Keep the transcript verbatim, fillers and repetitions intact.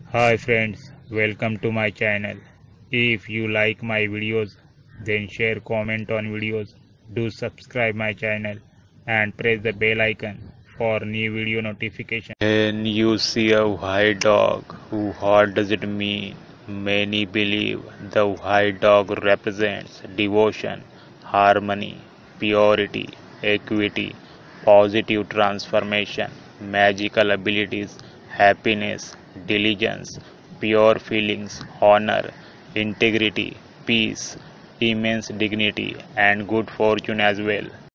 Hi friends, welcome to my channel. If you like my videos, then share, comment on videos, do subscribe my channel and press the bell icon for new video notification. When you see a white dog, what does it mean? Many believe the white dog represents devotion, harmony, purity, equity, positive transformation, magical abilities, happiness, diligence, pure feelings, honor, integrity, peace, immense dignity, and good fortune as well.